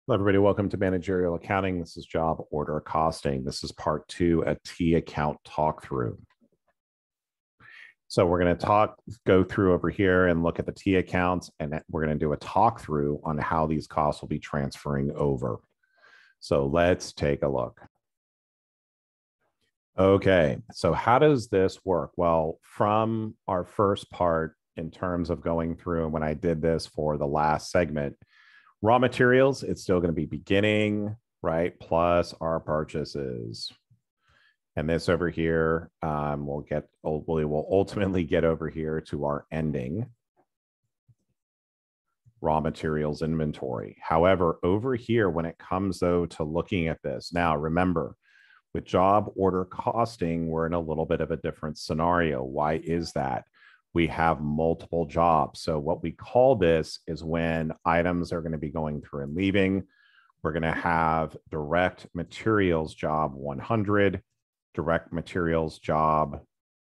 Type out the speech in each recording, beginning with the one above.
Hello, everybody. Welcome to Managerial Accounting. This is Job Order Costing. This is part 2, a T account talk through. So we're going to go through over here and look at the T accounts, and we're going to do a talk through on how these costs will be transferring over. So let's take a look. Okay, so how does this work? Well, from our first part in terms of going through, and when I did this for the last segment, raw materials, it's still going to be beginning, right? Plus our purchases. And this over here, we will ultimately get over here to our ending raw materials inventory. However, over here, when it comes though to looking at this, now remember, with job order costing, we're in a little bit of a different scenario. Why is that? We have multiple jobs. So what we call this is when items are going to be going through and leaving, we're going to have direct materials job 100, direct materials job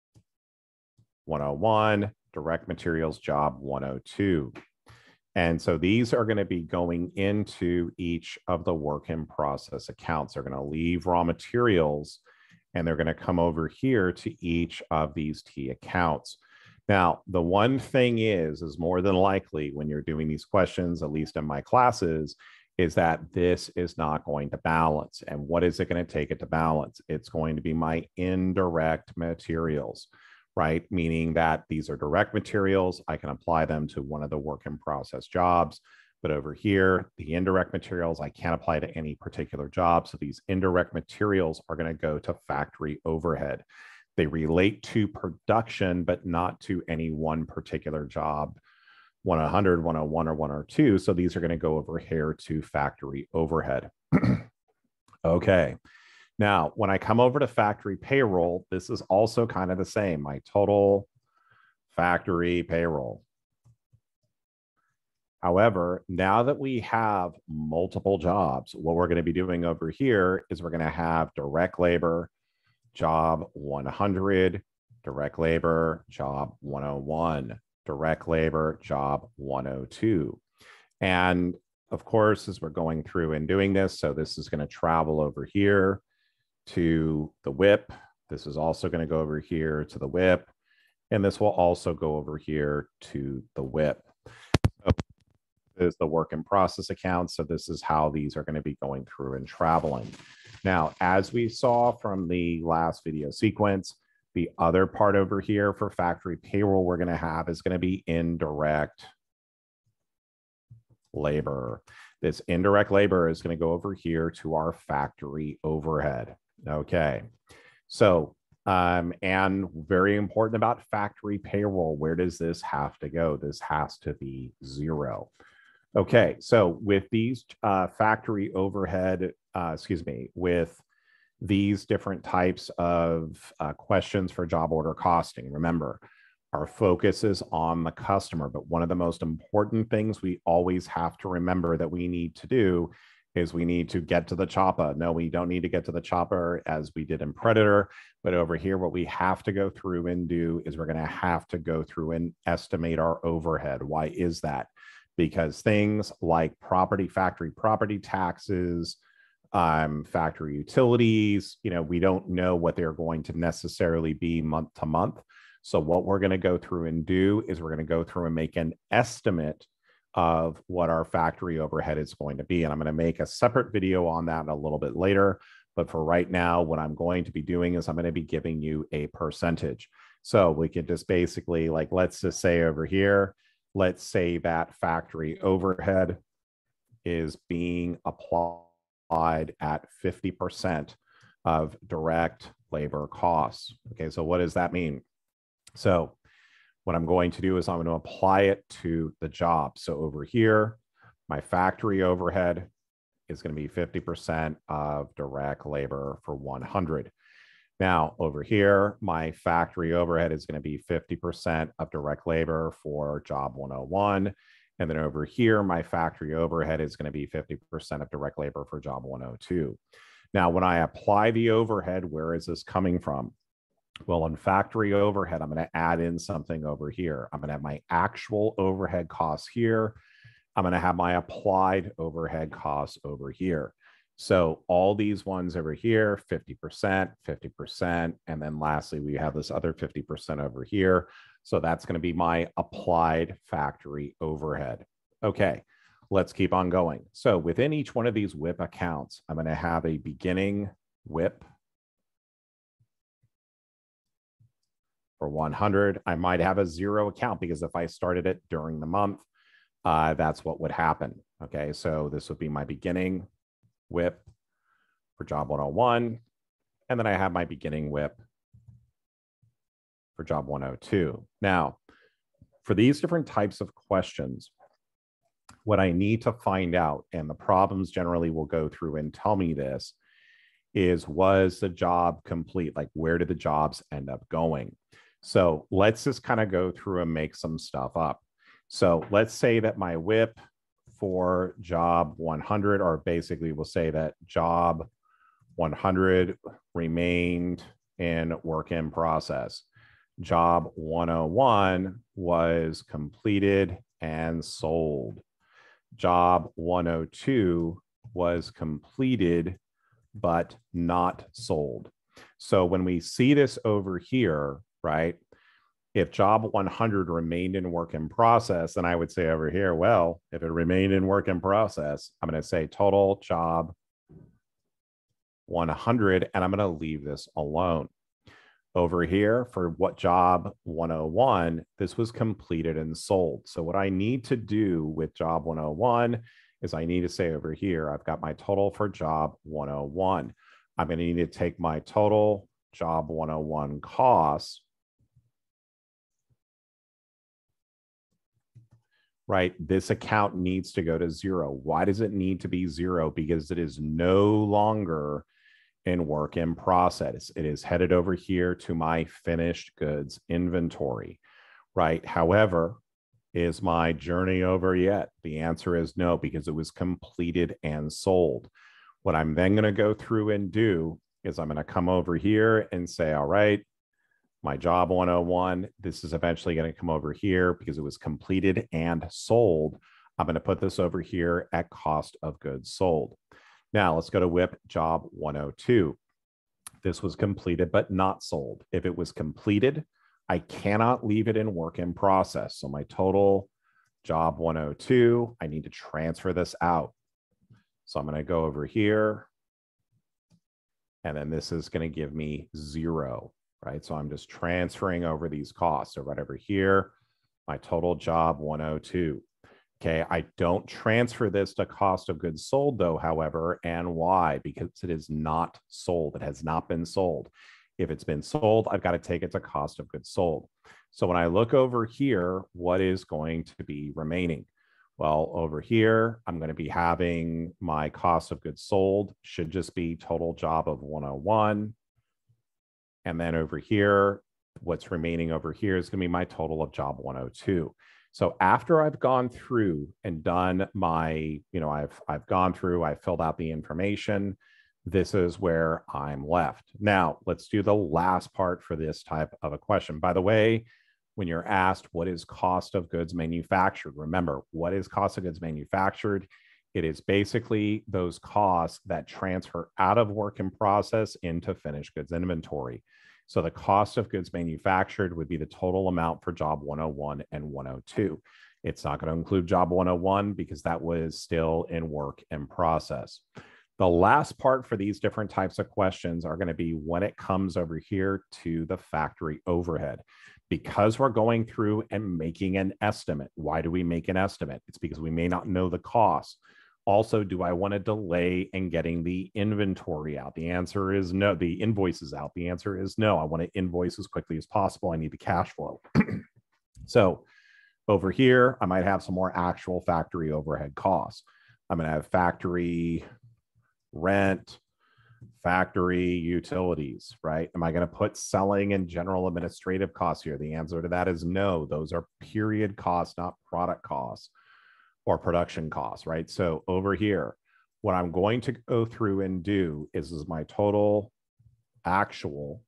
101, direct materials job 102. And so these are going to be going into each of the work in process accounts. They're going to leave raw materials and they're going to come over here to each of these T accounts. Now, the one thing is more than likely when you're doing these questions, at least in my classes, is that this is not going to balance. And what is it going to take it to balance? It's going to be my indirect materials, right? Meaning that these are direct materials. I can apply them to one of the work in process jobs. But over here, the indirect materials, I can't apply to any particular job. So these indirect materials are going to go to factory overhead. They relate to production, but not to any one particular job, 100, 101, or 102. So these are going to go over here to factory overhead. Okay. Now, when I come over to factory payroll, this is also kind of the same. My total factory payroll. However, now that we have multiple jobs, what we're going to be doing over here is we're going to have direct labor, job 100, direct labor, job 101, direct labor, job 102. And of course, as we're going through and doing this, so this is going to travel over here to the WIP. This is also going to go over here to the WIP. And this will also go over here to the WIP. So this is the work in process account. So this is how these are going to be going through and traveling. Now, as we saw from the last video sequence, the other part over here for factory payroll we're going to have is going to be indirect labor. This indirect labor is going to go over here to our factory overhead. Okay. So, and very important about factory payroll, where does this have to go? This has to be 0. Okay. So with these factory overhead, with these different types of questions for job order costing, remember, our focus is on the customer, but one of the most important things we always have to remember that we need to do is we need to get to the chopper. No, we don't need to get to the chopper as we did in Predator, but over here, what we have to go through and do is we're going to have to go through and estimate our overhead. Why is that? Because things like factory property taxes, factory utilities, we don't know what they're going to necessarily be month to month. So what we're going to go through and do is we're going to go through and make an estimate of what our factory overhead is going to be. And I'm going to make a separate video on that a little bit later. But for right now, what I'm going to be doing is I'm going to be giving you a percentage. So we could just basically, let's just say over here, let's say that factory overhead is being applied at 50% of direct labor costs. Okay, so what does that mean? So what I'm going to do is I'm going to apply it to the job. So over here, my factory overhead is going to be 50% of direct labor for 100. Now over here, my factory overhead is going to be 50% of direct labor for job 101. And then over here, my factory overhead is going to be 50% of direct labor for job 102. Now, when I apply the overhead, where is this coming from? Well, in factory overhead, I'm going to add in something over here. I'm going to have my actual overhead costs here. I'm going to have my applied overhead costs over here. So all these ones over here, 50%, 50%. And then lastly, we have this other 50% over here. So that's going to be my applied factory overhead. Okay, let's keep on going. So within each one of these WIP accounts, I'm going to have a beginning WIP for 100. I might have a 0 account because if I started it during the month, that's what would happen. Okay, so this would be my beginning WIP for job 101. And then I have my beginning WIP for job 102. Now, for these different types of questions, what I need to find out, and the problems generally will go through and tell me this, is was the job complete? Like, where did the jobs end up going? So let's just kind of go through and make some stuff up. So let's say that my WIP for job 100, or basically we'll say that job 100 remained in work in process. Job 101 was completed and sold. Job 102 was completed but not sold. So when we see this over here, right, if job 100 remained in work in process, then I would say over here, well, if it remained in work in process, I'm going to say total job 100, and I'm going to leave this alone. Over here for what job 101, this was completed and sold. So what I need to do with job 101 is I need to say over here, I've got my total for job 101. I'm going to need to take my total job 101 costs, right? This account needs to go to 0. Why does it need to be 0? Because it is no longer in work in process. It is headed over here to my finished goods inventory, right? However, is my journey over yet? The answer is no, because it was completed and sold. What I'm then going to go through and do is I'm going to come over here and say, all right, my job 101, this is eventually going to come over here because it was completed and sold. I'm going to put this over here at cost of goods sold. Now let's go to WIP job 102. This was completed but not sold. If it was completed, I cannot leave it in work in process. So my total job 102, I need to transfer this out. So I'm going to go over here, and then this is going to give me 0, right? So I'm just transferring over these costs. So right over here, my total job 102. Okay, I don't transfer this to cost of goods sold though, however, and why? Because it is not sold. It has not been sold. If it's been sold, I've got to take it to cost of goods sold. So when I look over here, what is going to be remaining? Well, over here, I'm going to be having my cost of goods sold should just be total job of 101. And then over here, what's remaining over here is going to be my total of job 102. So after I've gone through and done my, I've gone through, I filled out the information, this is where I'm left. Now, let's do the last part for this type of a question. By the way, when you're asked what is cost of goods manufactured, remember, what is cost of goods manufactured? It is basically those costs that transfer out of work in process into finished goods inventory. So the cost of goods manufactured would be the total amount for job 101 and 102. It's not going to include job 101 because that was still in work in process. The last part for these different types of questions are going to be when it comes over here to the factory overhead. Because we're going through and making an estimate. Why do we make an estimate? It's because we may not know the cost. Also, do I want to delay in getting the inventory out? The answer is no. The invoices out. The answer is no. I want to invoice as quickly as possible. I need the cash flow. So over here, I might have some more actual factory overhead costs. I'm going to have factory rent, factory utilities, right? Am I going to put selling and general administrative costs here? The answer to that is no. Those are period costs, not product costs or production costs, right? So over here, what I'm going to go through and do is my total actual,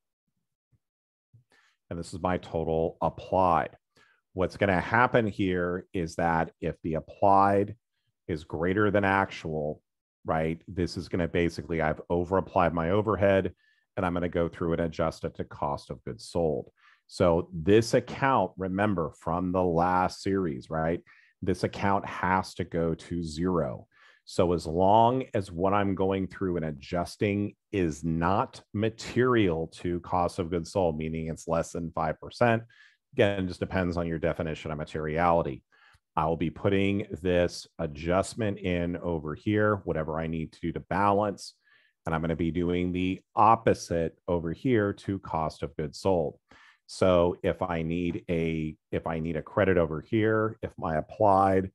and this is my total applied. What's going to happen here is that if the applied is greater than actual, right? This is going to basically, I've over applied my overhead, and I'm going to go through and adjust it to cost of goods sold. So this account, remember from the last series, right? This account has to go to zero. So as long as what I'm going through and adjusting is not material to cost of goods sold, meaning it's less than 5%, again, it just depends on your definition of materiality. I'll be putting this adjustment in over here, whatever I need to do to balance. And I'm going to be doing the opposite over here to cost of goods sold. So if I need a credit over here, if my applied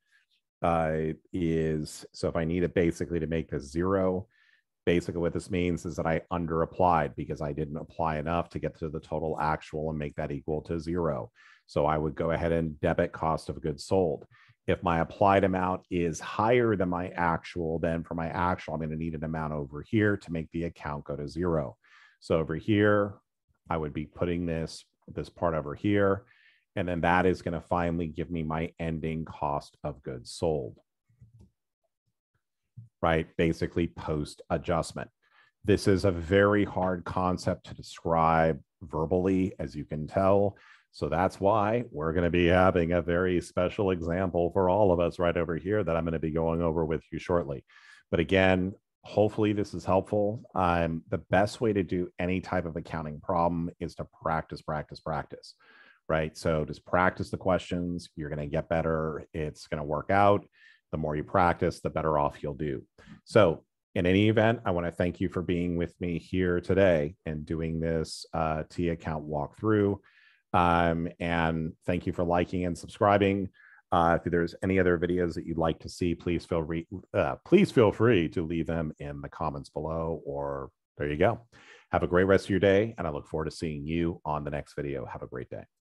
if I need it basically to make this zero, basically what this means is that I under applied because I didn't apply enough to get to the total actual and make that equal to zero. So I would go ahead and debit cost of goods sold. If my applied amount is higher than my actual, then for my actual, I'm going to need an amount over here to make the account go to zero. So over here, I would be putting this part over here, and then that is going to finally give me my ending cost of goods sold, right? Basically post adjustment. This is a very hard concept to describe verbally, as you can tell. So that's why we're going to be having a very special example for all of us right over here that I'm going to be going over with you shortly. But again, hopefully this is helpful. The best way to do any type of accounting problem is to practice, right? So just practice the questions. You're going to get better. It's going to work out. The more you practice, the better off you'll do. So in any event, I want to thank you for being with me here today and doing this T account walkthrough. And thank you for liking and subscribing. If there's any other videos that you'd like to see, please feel free to leave them in the comments below, or there you go. Have a great rest of your day, and I look forward to seeing you on the next video. Have a great day.